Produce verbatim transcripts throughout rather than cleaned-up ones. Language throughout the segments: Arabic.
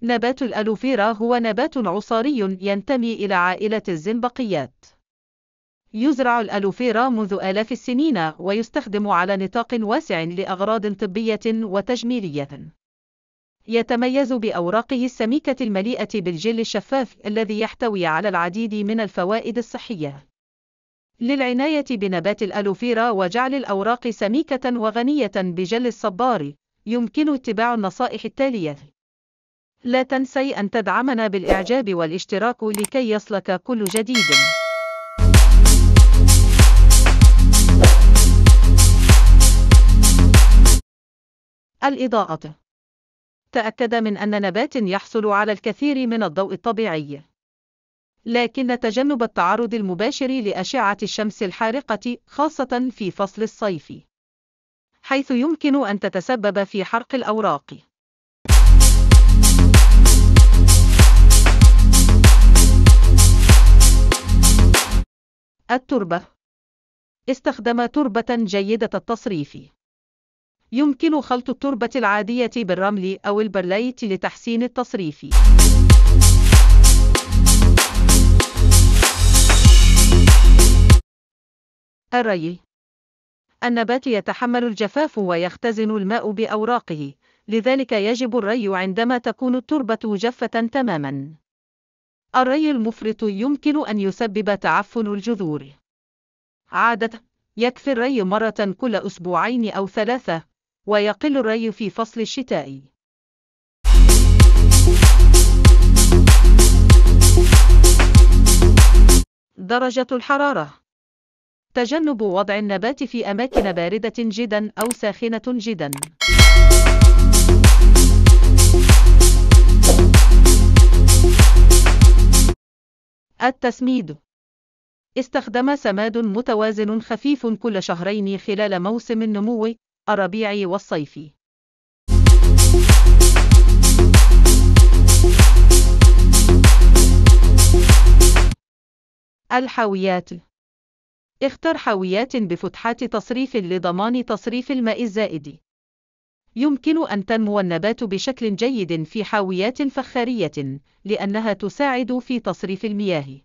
نبات الألوفيرا هو نبات عصاري ينتمي إلى عائلة الزنبقيات. يزرع الألوفيرا منذ آلاف السنين ويستخدم على نطاق واسع لأغراض طبية وتجميلية. يتميز بأوراقه السميكة المليئة بالجل الشفاف الذي يحتوي على العديد من الفوائد الصحية. للعناية بنبات الألوفيرا وجعل الأوراق سميكة وغنية بجل الصبار، يمكن اتباع النصائح التالية. لا تنسي أن تدعمنا بالإعجاب والاشتراك لكي يصلك كل جديد. الإضاءة. تأكد من أن نبات يحصل على الكثير من الضوء الطبيعي، لكن تجنب التعرض المباشر لأشعة الشمس الحارقة خاصة في فصل الصيف، حيث يمكن أن تتسبب في حرق الأوراق. التربة. استخدم تربة جيدة التصريف. يمكن خلط التربة العادية بالرمل أو البرليت لتحسين التصريف. الري. النبات يتحمل الجفاف ويختزن الماء بأوراقه، لذلك يجب الري عندما تكون التربة جافة تماما. الري المفرط يمكن أن يسبب تعفن الجذور. عادة يكفي الري مرة كل أسبوعين أو ثلاثة، ويقل الري في فصل الشتاء. درجة الحرارة. تجنب وضع النبات في أماكن باردة جدا أو ساخنة جدا. التسميد. استخدم سماد متوازن خفيف كل شهرين خلال موسم النمو الربيع والصيف. الحاويات. اختر حاويات بفتحات تصريف لضمان تصريف الماء الزائد. يمكن أن تنمو النبات بشكل جيد في حاويات فخارية، لأنها تساعد في تصريف المياه.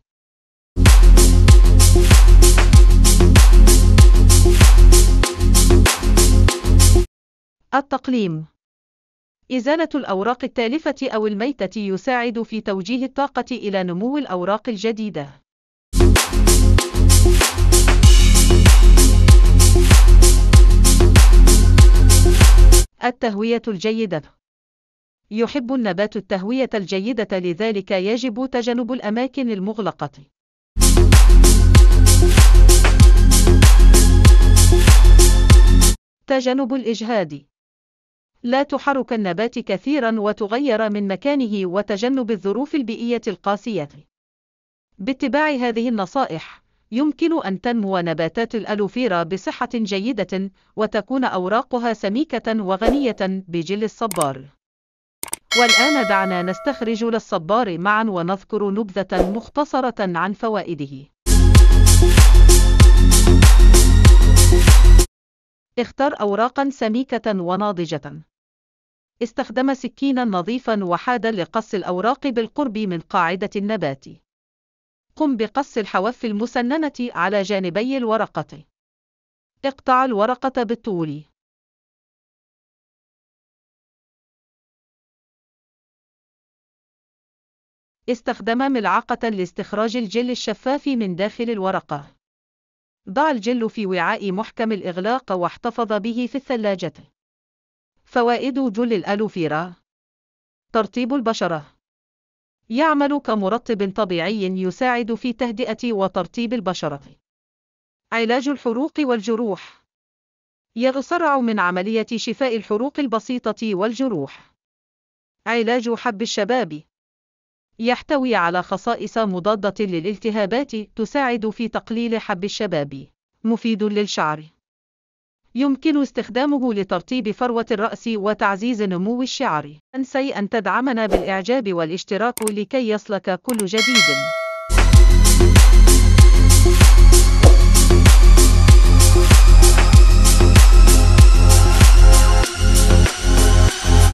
التقليم. إزالة الأوراق التالفة أو الميتة يساعد في توجيه الطاقة إلى نمو الأوراق الجديدة. التهوية الجيدة. يحب النبات التهوية الجيدة، لذلك يجب تجنب الأماكن المغلقة. تجنب الإجهاد. لا تحرك النبات كثيرا وتغير من مكانه وتجنب الظروف البيئية القاسية. باتباع هذه النصائح يمكن أن تنمو نباتات الألوفيرا بصحة جيدة وتكون أوراقها سميكة وغنية بجل الصبار. والآن دعنا نستخرج للصبار معا ونذكر نبذة مختصرة عن فوائده. اختر أوراقا سميكة وناضجة. استخدم سكينا نظيفا وحادا لقص الأوراق بالقرب من قاعدة النبات. قم بقص الحواف المسننة على جانبي الورقة. اقطع الورقة بالطول. استخدم ملعقة لاستخراج الجل الشفاف من داخل الورقة. ضع الجل في وعاء محكم الإغلاق واحتفظ به في الثلاجة. فوائد جل الألوفيرا. ترطيب البشرة. يعمل كمرطب طبيعي يساعد في تهدئة وترطيب البشرة. علاج الحروق والجروح. يسرع من عملية شفاء الحروق البسيطة والجروح. علاج حب الشباب. يحتوي على خصائص مضادة للالتهابات تساعد في تقليل حب الشباب. مفيد للشعر. يمكن استخدامه لترطيب فروة الرأس وتعزيز نمو الشعر. لا تنسي أن تدعمنا بالإعجاب والاشتراك لكي يصلك كل جديد.